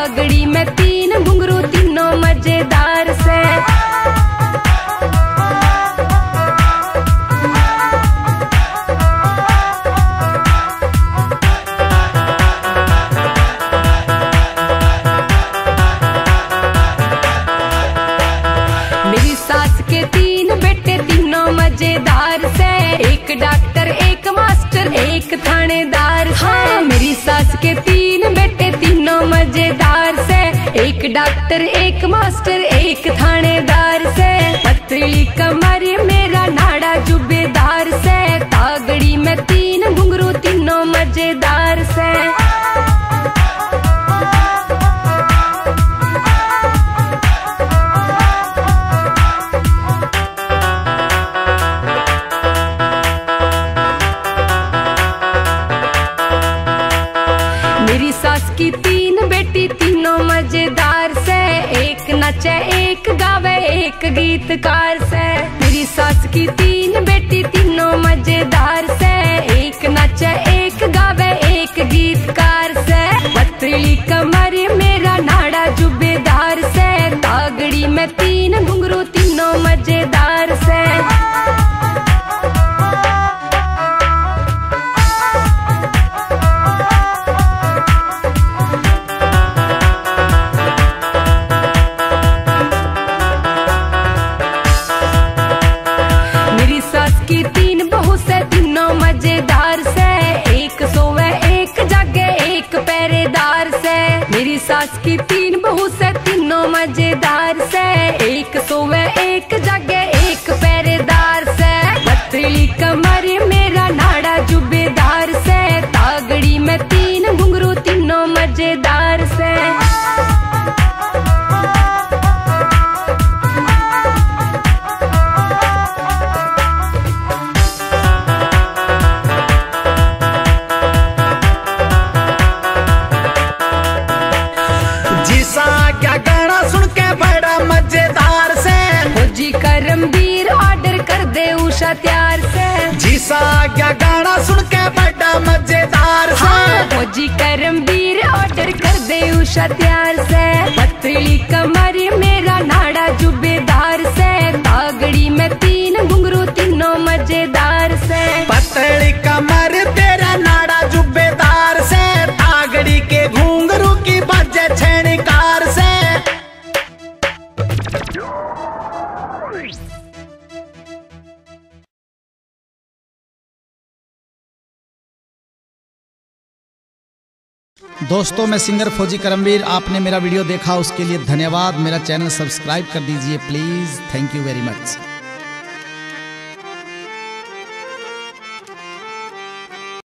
तागड़ी में तीन घुंघरू तीनों मजेदार से। मेरी सास के तीन बेटे तीनों मजेदार से, एक डॉक्टर एक मास्टर एक थानेदार से। हाँ, मेरी सास के तीन बेटे तीनों मजेदार से, एक डॉक्टर एक मास्टर एक थानेदार से। पतली कमर मेरा नाड़ा जुबेदार से, तागड़ी में तीन घुंघरू तीनों मजेदार से। मेरी सास की तीन बेटी तीनों मजेदार से, एक नचे एक गावे एक गीतकार से। मेरी सास की तीन बेटी तीनों मजेदार से, एक नचे एक गावे एक गीतकार से। पतली कमर मेरा नाड़ा जुबेदार से, तागड़ी में तीन घुंघरू तीनों मजेदार से। की तीन बहू से तीनों मजेदार से, एक सोवे एक जागे एक पहरेदार से। मेरी सास की तीन बहू से तीनों मजेदार से, एक सोवे एक जागे एक पहरेदार से। पतली कमर मेरा नाड़ा जुबेदार से, तागड़ी में तीन घुंघरू तीनों मजेदार से। करमवीर ऑर्डर कर दे उषा त्यार से, जीसा क्या गाना सुन के बड़ा मजेदार से। हाँ, फौजी करमवीर ऑर्डर कर दे उषा त्यार से। पतली कमर मेरा नाड़ा जुबेदार से, तागड़ी में तीन घुंघरू तीनों मजेदार से। पतली कमर तेरा नाड़ा जुबेदार से, तागड़ी के घुंघरू की बजे छेड़कार से। दोस्तों, मैं सिंगर फौजी करमवीर। आपने मेरा वीडियो देखा उसके लिए धन्यवाद। मेरा चैनल सब्सक्राइब कर दीजिए please. Thank you very much.